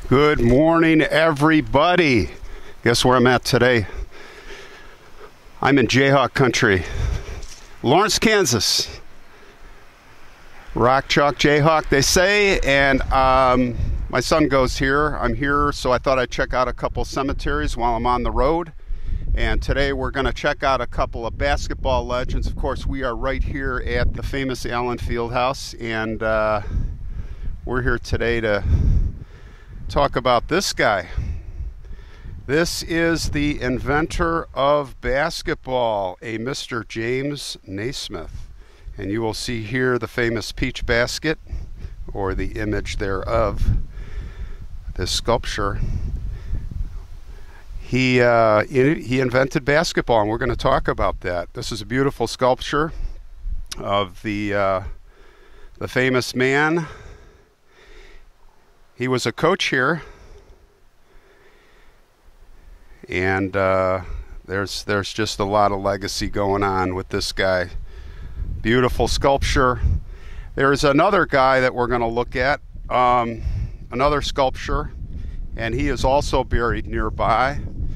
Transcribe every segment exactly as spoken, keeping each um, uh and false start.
Good morning, everybody. Guess where I'm at today? I'm in Jayhawk country, Lawerence, Kansas. Rock chalk Jayhawk, they say, and um, my son goes here. I'm here, so I thought I'd check out a couple cemeteries while I'm on the road. And today we're going to check out a couple of basketball legends. Of course, we are right here at the famous Allen Fieldhouse, and uh, we're here today to talk about this guy. This is the inventor of basketball, a Mister James Naismith. And you will see here the famous peach basket, or the image thereof, this sculpture. He, uh, he invented basketball, and we're going to talk about that. This is a beautiful sculpture of the, uh, the famous man. He was a coach here, and uh, there's there's just a lot of legacy going on with this guy. Beautiful sculpture. There's another guy that we're going to look at, um, another sculpture, and he is also buried nearby.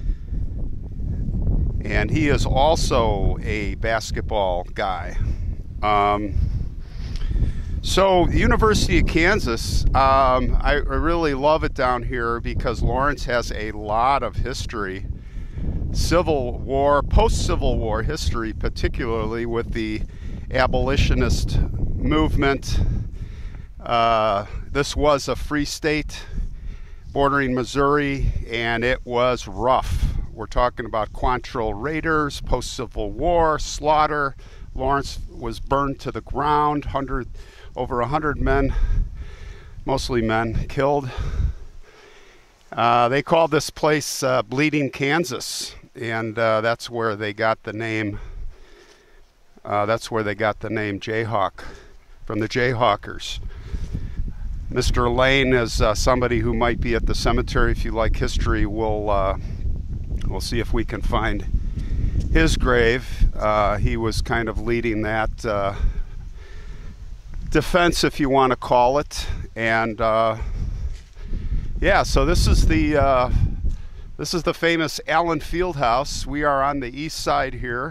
And he is also a basketball guy. Um, So, University of Kansas, um, I, I really love it down here because Lawerence has a lot of history, Civil War, post-Civil War history, particularly with the abolitionist movement. Uh, this was a free state bordering Missouri, and it was rough. We're talking about Quantrill raiders, post-Civil War, slaughter. Lawerence was burned to the ground, hundred. Over a hundred men, mostly men, killed. Uh, they called this place uh, Bleeding Kansas, and uh, that's where they got the name. Uh, that's where they got the name Jayhawk, from the Jayhawkers. Mister Lane is uh, somebody who might be at the cemetery. If you like history, we'll uh, we'll see if we can find his grave. Uh, he was kind of leading that. Uh, defense, if you want to call it. And uh, yeah, so this is the uh, this is the famous Allen Fieldhouse. We are on the east side here,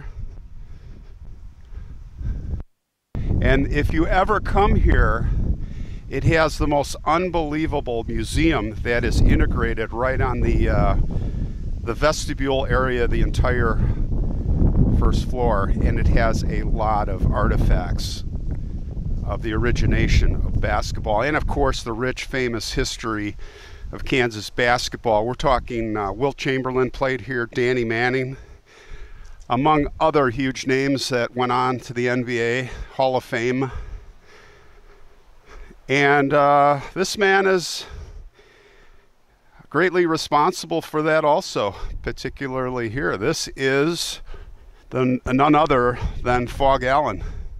and if you ever come here, it has the most unbelievable museum that is integrated right on the uh, the vestibule area, the entire first floor, and it has a lot of artifacts of the origination of basketball, and of course the rich, famous history of Kansas basketball. We're talking uh, Wilt Chamberlain played here, Danny Manning, among other huge names that went on to the N B A Hall of Fame. And uh, this man is greatly responsible for that also, particularly here. This is the, none other than Phog Allen.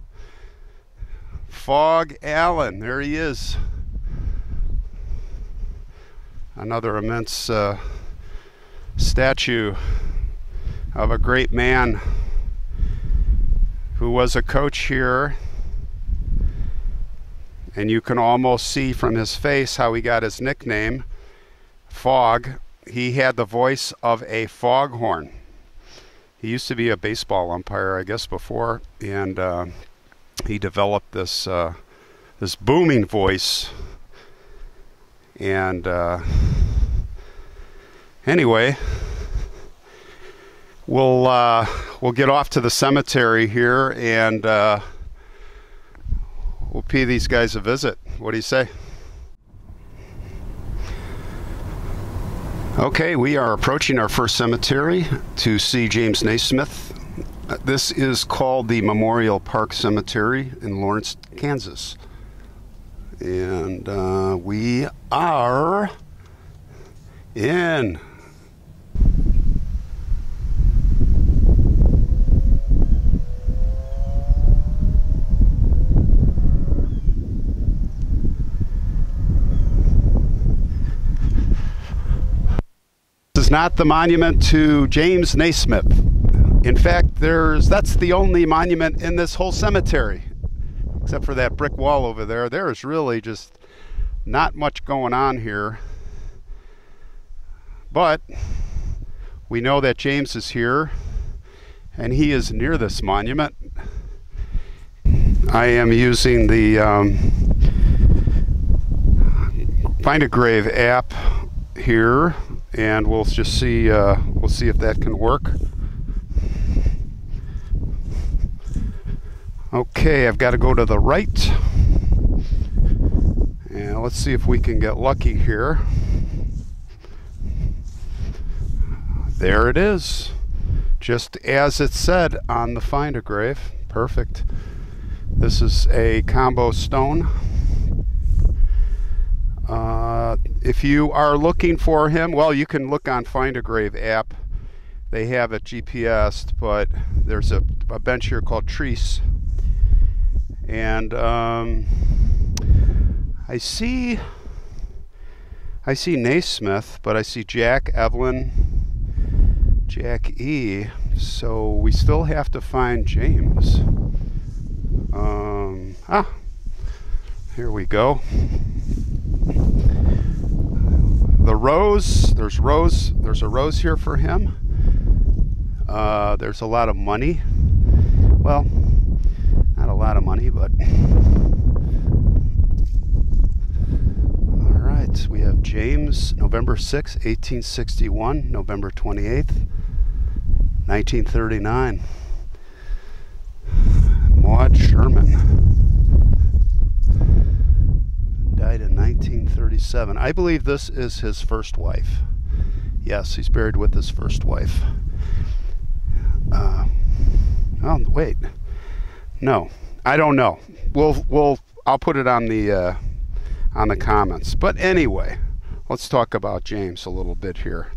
Phog Allen, there he is. Another immense uh, statue of a great man who was a coach here. And you can almost see from his face how he got his nickname, Phog. He had the voice of a foghorn. He used to be a baseball umpire, I guess, before, and uh, he developed this uh, this booming voice. And uh, anyway, we'll uh, we'll get off to the cemetery here, and uh, we'll pay these guys a visit. What do you say? Okay, we are approaching our first cemetery to see James Naismith. This is called the Memorial Park Cemetery in Lawerence, Kansas. And uh, we are in. This is not the monument to James Naismith. In fact, there's that's the only monument in this whole cemetery, except for that brick wall over there. There is really just not much going on here. but we know that James is here, and he is near this monument. I am using the um, Find a Grave app here, and we'll just see. Uh, we'll see if that can work. Okay, I've got to go to the right, and let's see if we can get lucky here. There it is, just as it said on the Find a Grave. Perfect. This is a combo stone. Uh, if you are looking for him, well, you can look on Find a Grave app. They have it G P S'd, but there's a, a bench here called Trees. And um, I see I see Naismith, but I see Jack, Evelyn, Jack E. So we still have to find James. Um, ah, here we go. The rose, there's rose, there's a rose here for him. Uh, there's a lot of money. Well, not a lot of money, but all right. We have James, November sixth, eighteen sixty-one, November twenty-eighth, nineteen thirty-nine. Maud Sherman died in nineteen thirty-seven. I believe this is his first wife. Yes, he's buried with his first wife. Uh, oh, wait. No, I don't know. We'll we'll I'll put it on the uh, on the comments. But anyway, let's talk about James a little bit here.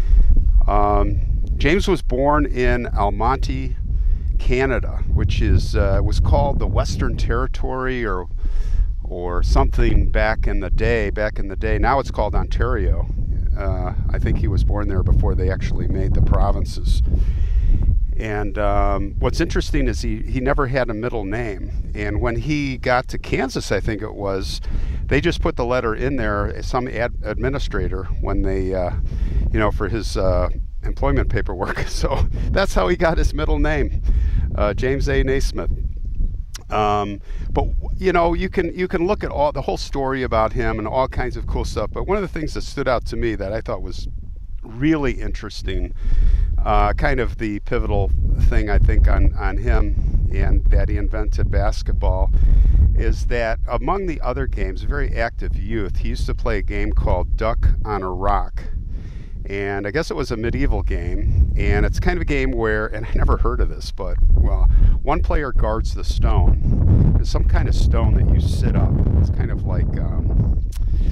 Um, James was born in Almonte, Canada, which is uh, was called the Western Territory or or something back in the day. Back in the day, now it's called Ontario. Uh, I think he was born there before they actually made the provinces. And um, what's interesting is he, he never had a middle name. And when he got to Kansas, I think it was, they just put the letter in there, some ad administrator, when they, uh, you know, for his uh, employment paperwork. So that's how he got his middle name, uh, James A. Naismith. Um, but you know, you can you can look at all the whole story about him and all kinds of cool stuff. But one of the things that stood out to me that I thought was really interesting, uh, kind of the pivotal thing I think on, on him, and that he invented basketball, is that among the other games, a very active youth, he used to play a game called Duck on a Rock. And I guess it was a medieval game, and it's kind of a game where, and I never heard of this, but, well, one player guards the stone. There's some kind of stone that you sit up. It's kind of like, um,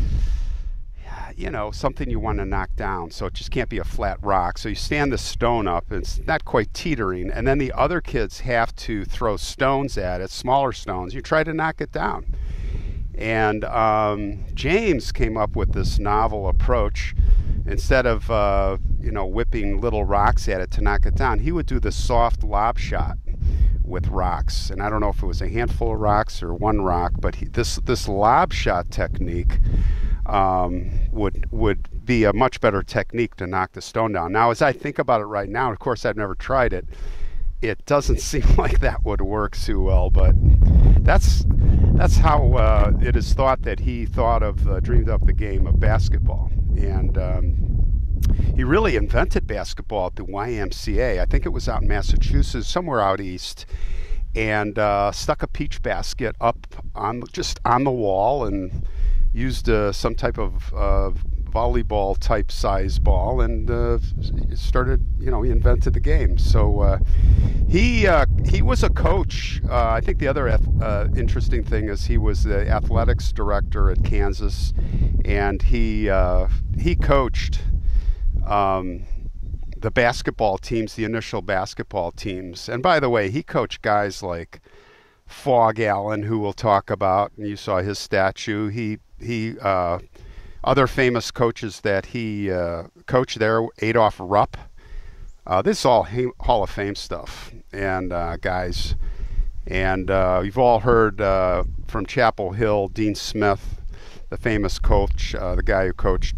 you know, something you want to knock down, so it just can't be a flat rock. So you stand the stone up, and it's not quite teetering, and then the other kids have to throw stones at it, smaller stones. You try to knock it down. And um, James came up with this novel approach. Instead of, uh, you know, whipping little rocks at it to knock it down, he would do the soft lob shot with rocks. And I don't know if it was a handful of rocks or one rock, but he, this this lob shot technique um, would would be a much better technique to knock the stone down. Now, as I think about it right now, of course, I've never tried it. It doesn't seem like that would work too well, but that's that's how uh, it is thought that he thought of, uh, dreamed up the game of basketball. And um, he really invented basketball at the Y M C A. I think it was out in Massachusetts, somewhere out east, and uh, stuck a peach basket up on just on the wall and used uh, some type of uh, volleyball type size ball, and uh, started, you know, he invented the game. So uh, he uh, he was a coach. Uh, I think the other uh, interesting thing is he was the athletics director at Kansas, and he uh, he coached um, the basketball teams, the initial basketball teams. And by the way, he coached guys like Phog Allen, who we'll talk about, and you saw his statue. He he uh, other famous coaches that he uh, coached there, Adolph Rupp. Uh, this is all Hall of Fame stuff, and uh, guys. And uh, you've all heard uh, from Chapel Hill, Dean Smith, the famous coach, uh, the guy who coached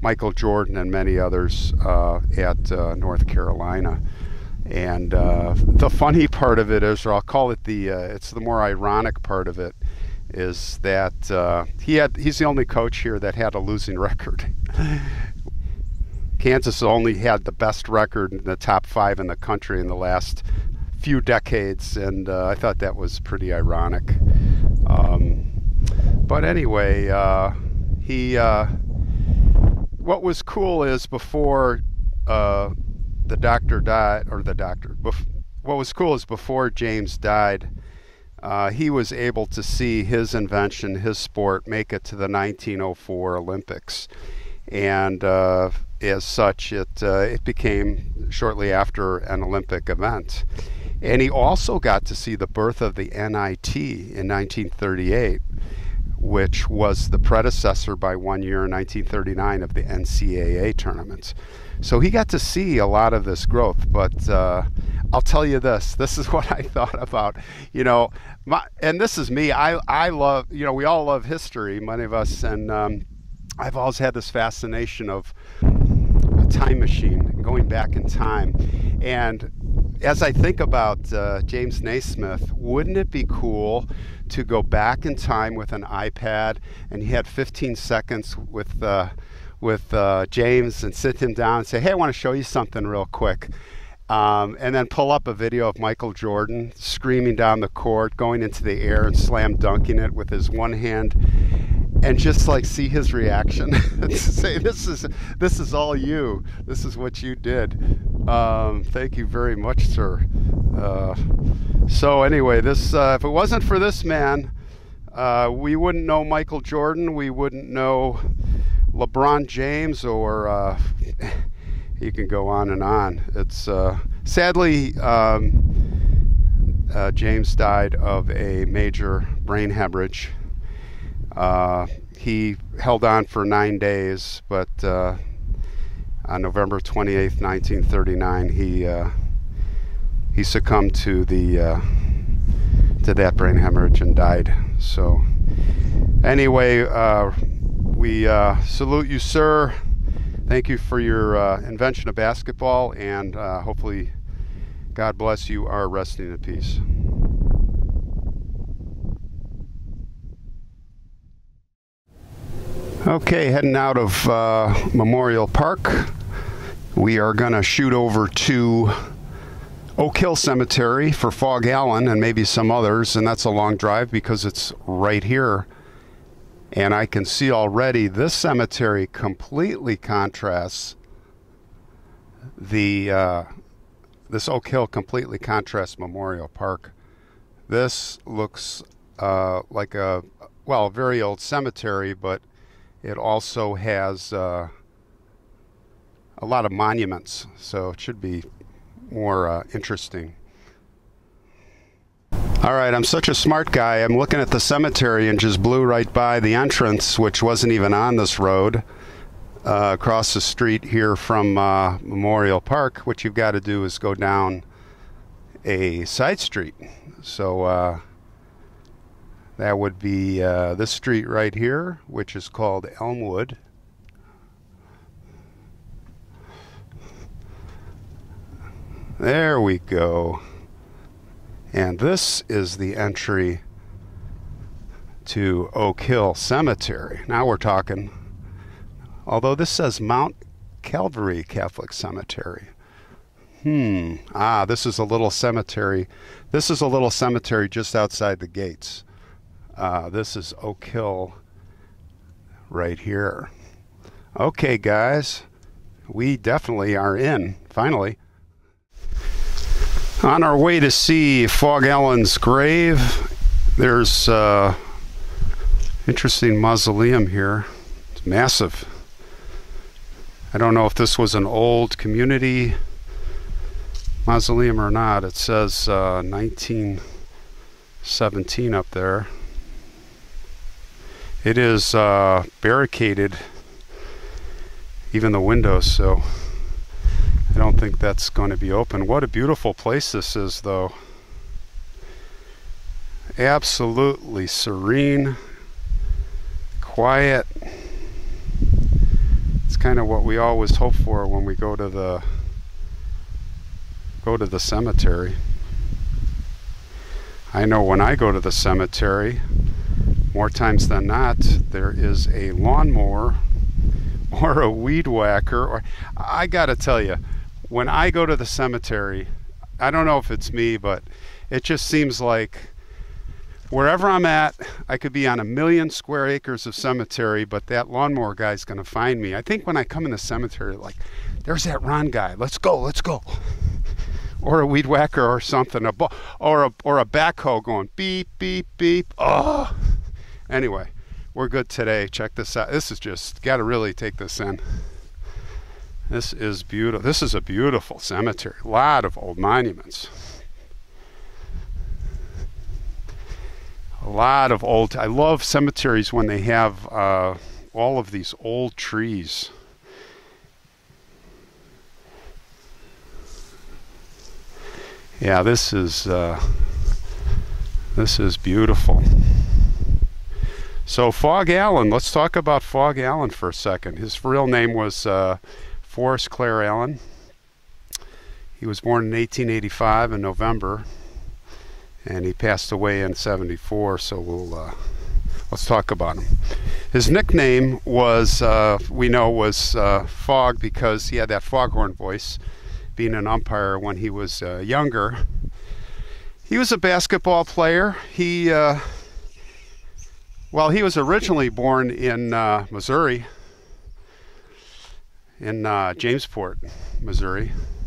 Michael Jordan and many others uh, at uh, North Carolina. And uh, the funny part of it is, or I'll call it the, uh, it's the more ironic part of it, is that uh, he had, he's the only coach here that had a losing record. Kansas only had the best record in the top five in the country in the last few decades, and uh, I thought that was pretty ironic. Um, but anyway, uh, he, uh, what was cool is before uh, the doctor died, or the doctor, bef what was cool is before James died, uh, he was able to see his invention, his sport, make it to the nineteen oh four Olympics. And uh, as such, it, uh, it became shortly after an Olympic event. And he also got to see the birth of the N I T in nineteen thirty-eight, which was the predecessor by one year in nineteen thirty-nine of the N C A A tournament. So he got to see a lot of this growth, but uh, I'll tell you this, this is what I thought about, you know, my, and this is me, I, I love, you know, we all love history, many of us, and um, I've always had this fascination of a time machine, going back in time. And as I think about uh, James Naismith, wouldn't it be cool to go back in time with an iPad, and he had fifteen seconds with uh, with uh, James, and sit him down and say, hey, I want to show you something real quick. Um, and then pull up a video of Michael Jordan screaming down the court, going into the air and slam dunking it with his one hand, and just like see his reaction. Say, this is this is all you. This is what you did. Um, thank you very much, sir. Uh, so anyway, this uh, if it wasn't for this man, uh, we wouldn't know Michael Jordan. We wouldn't know LeBron James, or uh, you can go on and on. It's uh, sadly um, uh, James died of a major brain hemorrhage. Uh, he held on for nine days, but uh, on November twenty-eighth, nineteen thirty-nine, he uh, he succumbed to the uh, to that brain hemorrhage and died. So anyway, uh, we uh, salute you, sir. Thank you for your uh, invention of basketball, and uh, hopefully, God bless you, are resting in peace. Okay, heading out of uh, Memorial Park, we are going to shoot over to Oak Hill Cemetery for Phog Allen and maybe some others, and that's a long drive because it's right here. And I can see already this cemetery completely contrasts the, uh, this Oak Hill completely contrasts Memorial Park. This looks uh, like a, well, a very old cemetery, but it also has uh, a lot of monuments, so it should be more uh, interesting. All right, I'm such a smart guy. I'm looking at the cemetery and just blew right by the entrance, which wasn't even on this road, uh, across the street here from uh, Memorial Park. What you've got to do is go down a side street. So uh, that would be uh, this street right here, which is called Elmwood. There we go. And this is the entry to Oak Hill Cemetery. Now we're talking. Although this says Mount Calvary Catholic Cemetery. Hmm. Ah, this is a little cemetery. This is a little cemetery just outside the gates. Uh, this is Oak Hill right here. Okay, guys. We definitely are in, finally. On our way to see Phog Allen's grave, there's uh, interesting mausoleum here. It's massive. I don't know if this was an old community mausoleum or not. It says uh, nineteen seventeen up there. It is uh, barricaded, even the windows, so I don't think that's going to be open. What a beautiful place this is, though. Absolutely serene, quiet. It's kind of what we always hope for when we go to the go to the cemetery. I know when I go to the cemetery, more times than not, there is a lawnmower or a weed whacker. Or I gotta tell you, when I go to the cemetery, I don't know if it's me, but it just seems like wherever I'm at, I could be on a million square acres of cemetery, but that lawnmower guy's gonna find me. I think when I come in the cemetery, like, there's that Ron guy, let's go, let's go. Or a weed whacker or something, a or a or a backhoe going beep, beep, beep. Oh, anyway, we're good today. Check this out. This is just, got to really take this in. This is beautiful. This is a beautiful cemetery. A lot of old monuments. A lot of old. I love cemeteries when they have uh, all of these old trees. Yeah, this is uh, this is beautiful. So Phog Allen, let's talk about Phog Allen for a second. His real name was uh, Forrest Clare Allen. He was born in eighteen eighty-five in November, and he passed away in seventy-four. So we'll uh, let's talk about him. His nickname was uh, we know was uh, Phog because he had that foghorn voice. Being an umpire when he was uh, younger. He was a basketball player. He, uh, well, he was originally born in uh, Missouri, in uh, Jamesport, Missouri,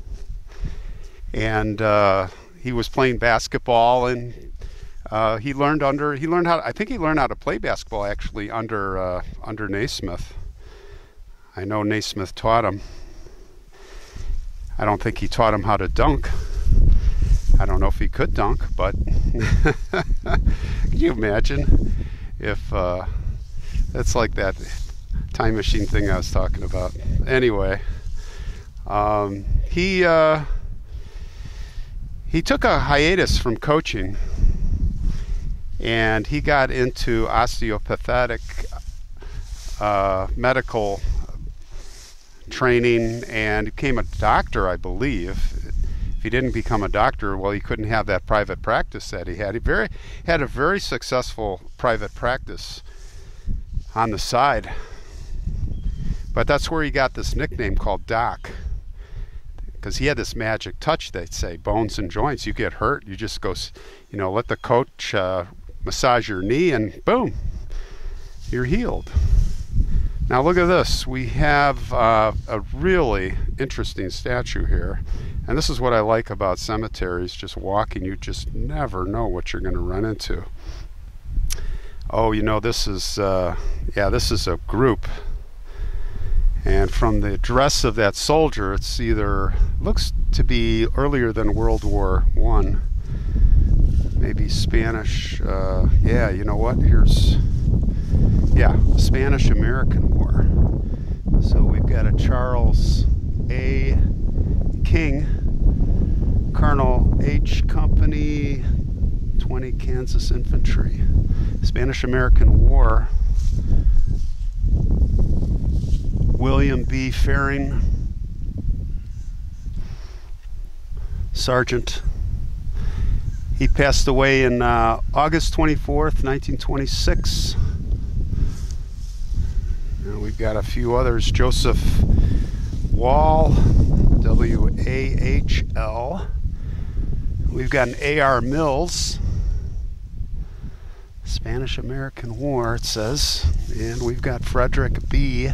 and uh, he was playing basketball, and uh, he learned under, he learned how, I think he learned how to play basketball actually under, uh, under Naismith. I know Naismith taught him. I don't think he taught him how to dunk. I don't know if he could dunk, but can you imagine if uh, it's like that time machine thing I was talking about. Anyway, um, he uh, he took a hiatus from coaching, and he got into osteopathic uh, medical training and became a doctor, I believe. If he didn't become a doctor, well, he couldn't have that private practice that he had. He very had a very successful private practice on the side, but that's where he got this nickname called Doc, because he had this magic touch. They'd say bones and joints. You get hurt, you just go, you know, let the coach uh, massage your knee, and boom, you're healed. Now look at this. We have uh, a really interesting statue here. And this is what I like about cemeteries. Just walking, you just never know what you're going to run into. Oh, you know, this is, uh, yeah, this is a group. And from the dress of that soldier, it's either, looks to be earlier than World War One. Maybe Spanish, uh, yeah, you know what, here's, yeah, Spanish-American War. So we've got a Charles A. King, Colonel H. Company, twenty Kansas Infantry. Spanish-American War. William B. Faring, Sergeant. He passed away in uh, August twenty-fourth, nineteen twenty-six. Now we've got a few others. Joseph Wall, W A H L. We've got an A R Mills, Spanish-American War, it says. And we've got Frederick B.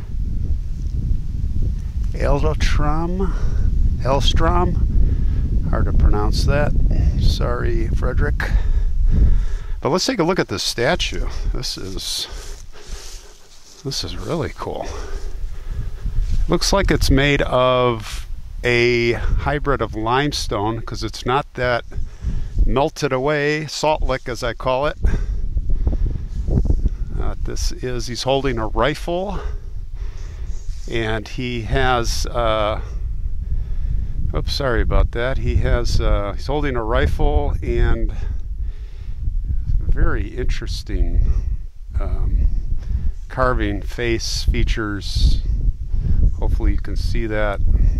Eldstrom, Elstrom, hard to pronounce that. Sorry, Frederick. But let's take a look at this statue. This is this is really cool. Looks like it's made of a hybrid of limestone, because it's not that melted away, salt lick as I call it. Uh, this is, he's holding a rifle, and he has, uh, oops, sorry about that. He has, uh, he's holding a rifle, and very interesting um, carving face features hopefully you can see that.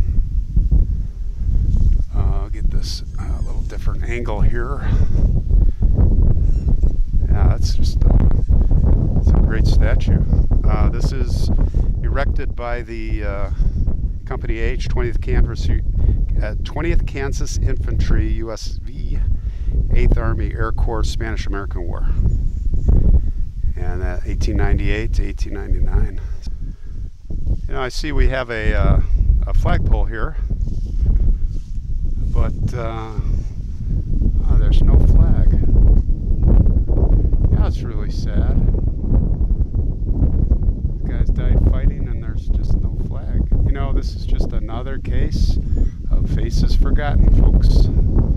Uh, I'll get this a uh, little different angle here. Yeah, that's just a, it's a great statue. Uh, this is erected by the uh, Company H, twentieth Kansas, uh, twentieth Kansas Infantry, U S V, eighth Army Air Corps, Spanish-American War. And uh, eighteen ninety-eight to eighteen ninety-nine. You know, I see we have a, uh, a flagpole here, but uh, oh, there's no flag. Yeah, it's really sad. These guys died fighting and there's just no flag. You know, this is just another case of faces forgotten, folks.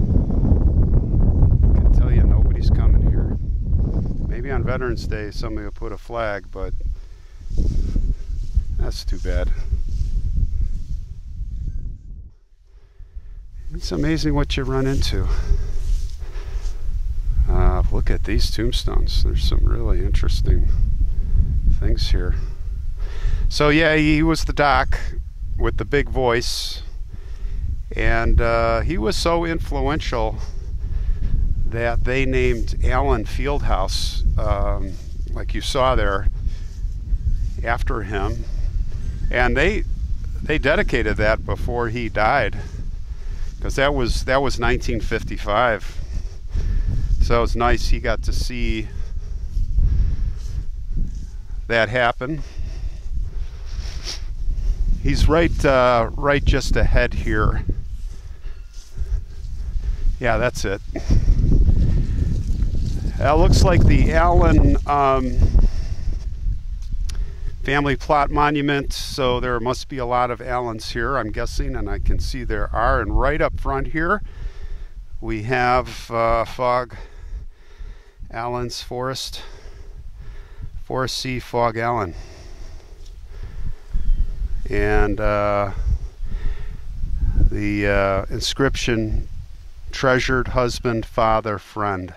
I can tell you nobody's coming here. Maybe on Veterans Day somebody will put a flag, but that's too bad. It's amazing what you run into. Uh, look at these tombstones. There's some really interesting things here. So yeah, he was the doc with the big voice, and uh, he was so influential that they named Allen Fieldhouse, um, like you saw there, after him. And they they dedicated that before he died, because that was that was nineteen fifty-five. So it's nice he got to see that happen. He's right uh, right just ahead here. Yeah, that's it. That looks like the Allen um, family plot monument, so there must be a lot of Allens here, I'm guessing, and I can see there are. And right up front here we have uh, Phog Allen's Forrest Forrest C. Phog Allen, and uh, the uh, inscription, treasured husband, father, friend.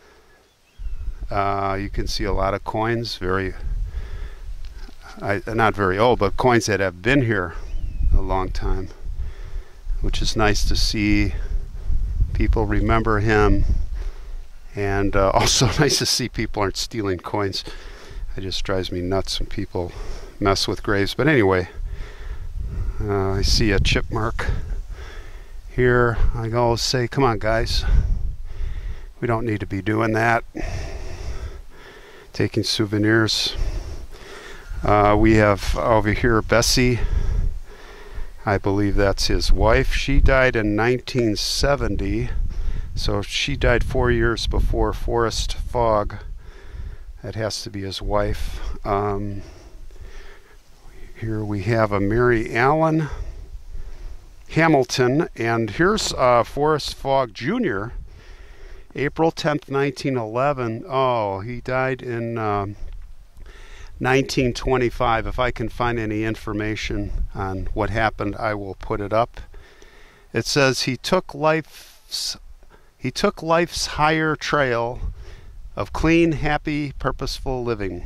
Uh, you can see a lot of coins, very I, not very old, but coins that have been here a long time, which is nice to see people remember him, and uh, also nice to see people aren't stealing coins. It just drives me nuts when people mess with graves. But anyway, uh, I see a chip mark here. I always say, come on guys, we don't need to be doing that, taking souvenirs. Uh, we have over here Bessie. I believe that's his wife. She died in nineteen seventy, so she died four years before Forrest Phog. That has to be his wife. Um, here we have a Mary Allen Hamilton, and here's uh, Forrest Phog Junior April tenth, nineteen eleven. Oh, he died in um, nineteen twenty-five. If I can find any information on what happened, I will put it up. It says he took life's he took life's higher trail of clean, happy, purposeful living.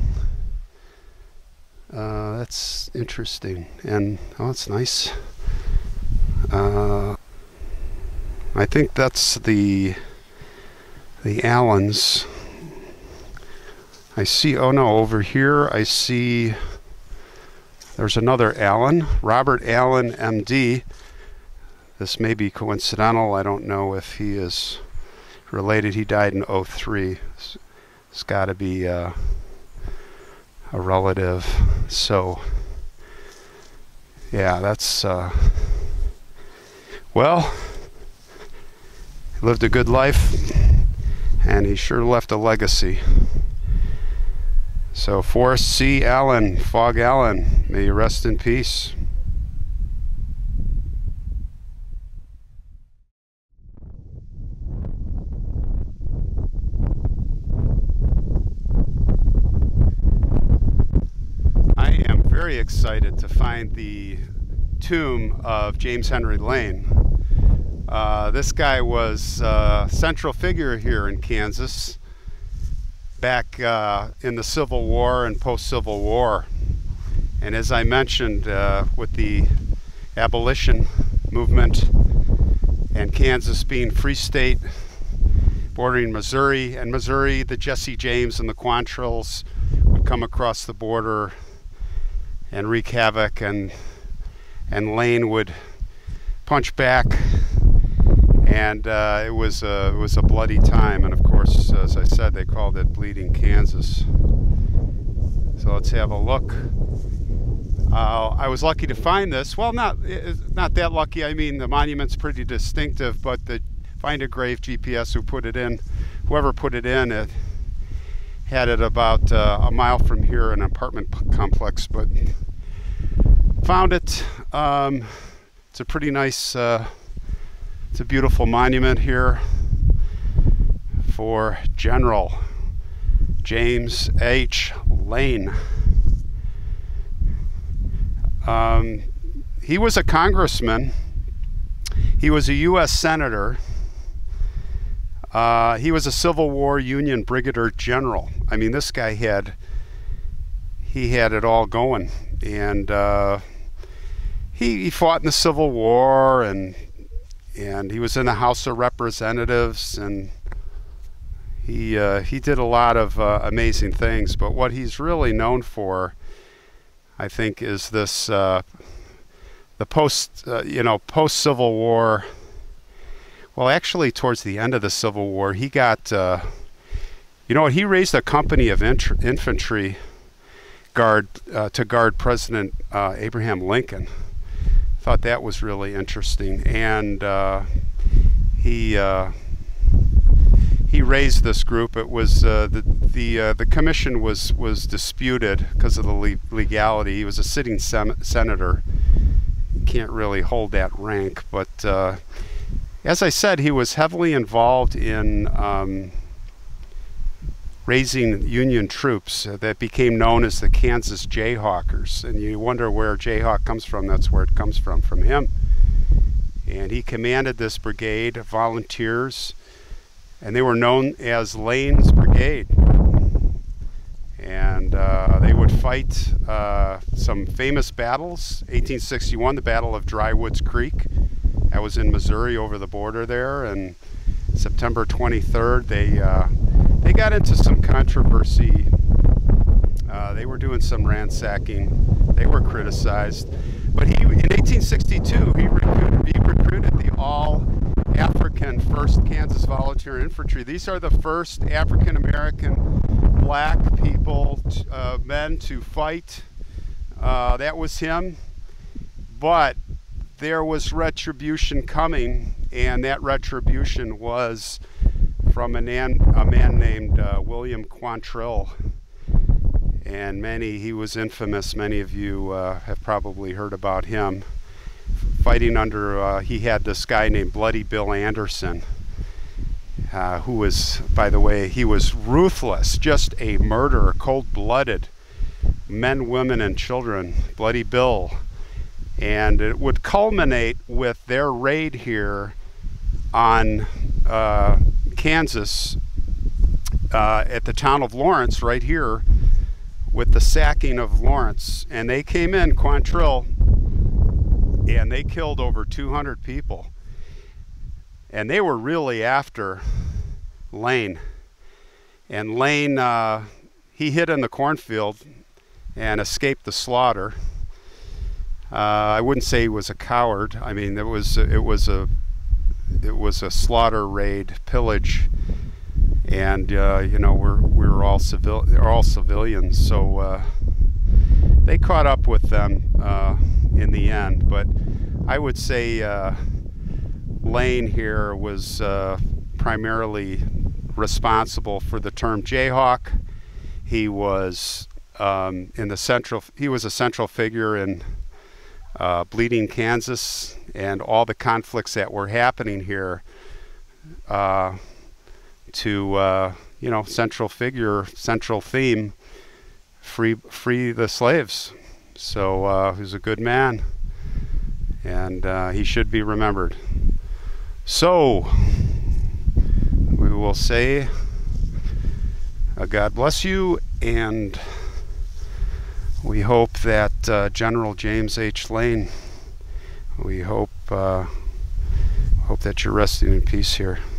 Uh, that's interesting, and oh, that's nice. Uh, I think that's the the Allens. I see, oh no, over here I see there's another Allen, Robert Allen, M D. This may be coincidental. I don't know if he is related. He died in oh three. It's, it's got to be uh, a relative. So, yeah, that's, uh, well, he lived a good life, and he sure left a legacy. So Forrest C. Allen, Phog Allen, may you rest in peace. I am very excited to find the tomb of James Henry Lane. Uh, this guy was a central figure here in Kansas back uh, in the Civil War and post-Civil War, And as I mentioned, uh, with the abolition movement and Kansas being free state, bordering Missouri, and Missouri, the Jesse James and the Quantrells would come across the border and wreak havoc, and and Lane would punch back, and uh, it was a, it was a bloody time. And of course, as I said, they called it Bleeding Kansas. So let's have a look. Uh, I was lucky to find this. Well, not not that lucky. I mean, the monument's pretty distinctive, but the Find a Grave G P S who put it in, whoever put it in, it had it about uh, a mile from here, an apartment complex, but found it. Um, it's a pretty nice, uh, it's a beautiful monument here for General James H. Lane. Um, he was a congressman. He was a U S senator. Uh, he was a Civil War Union brigadier general. I mean, this guy had, he had it all going. And uh, he, he fought in the Civil War, and and he was in the House of Representatives, and he uh, he did a lot of uh, amazing things. But what he's really known for, I think, is this uh, the post uh, you know post Civil War. Well, actually, towards the end of the Civil War, he got uh, you know what? He raised a company of infantry guard uh, to guard President uh, Abraham Lincoln. Thought that was really interesting, and uh, he uh, he raised this group. It was uh, the the uh, the commission was was disputed because of the le legality. He was a sitting sen senator. Can't really hold that rank, but uh, as I said, he was heavily involved in um, raising Union troops uh, that became known as the Kansas Jayhawkers. And you wonder where Jayhawk comes from. That's where it comes from, from him. And he commanded this brigade of volunteers, and they were known as Lane's Brigade. And uh, they would fight uh, some famous battles. eighteen sixty-one, the Battle of Dry Woods Creek. That was in Missouri, over the border there. And September twenty-third, they uh, they got into some controversy. Uh, they were doing some ransacking. They were criticized. But he, in eighteen sixty-two, he recruited, he recruited the all-African first Kansas Volunteer Infantry. These are the first African-American black people, uh, men to fight. Uh, that was him. But there was retribution coming, and that retribution was from a man, a man named uh, William Quantrill. And many, he was infamous. Many of you uh, have probably heard about him. Fighting under, uh, he had this guy named Bloody Bill Anderson, uh, who was, by the way, he was ruthless, just a murderer, cold-blooded, men, women, and children, Bloody Bill. And it would culminate with their raid here on uh, Kansas uh, at the town of Lawerence, right here, with the sacking of Lawerence. And they came in, Quantrill, and they killed over two hundred people. And they were really after Lane. And Lane, uh, he hid in the cornfield and escaped the slaughter. Uh, I wouldn't say he was a coward. I mean, it was it was a it was a slaughter raid, pillage, and uh, you know we're we were all civil, they're all civilians. So uh, they caught up with them uh, in the end. But I would say uh, Lane here was uh, primarily responsible for the term Jayhawk. He was um, in the central. He was a central figure in Uh, Bleeding Kansas and all the conflicts that were happening here, uh, to uh, you know, central figure, central theme, free free the slaves. So uh, he was a good man, and uh, he should be remembered. So we will say uh, God bless you, and we hope that uh, General James H. Lane, we hope uh, hope that you're resting in peace here.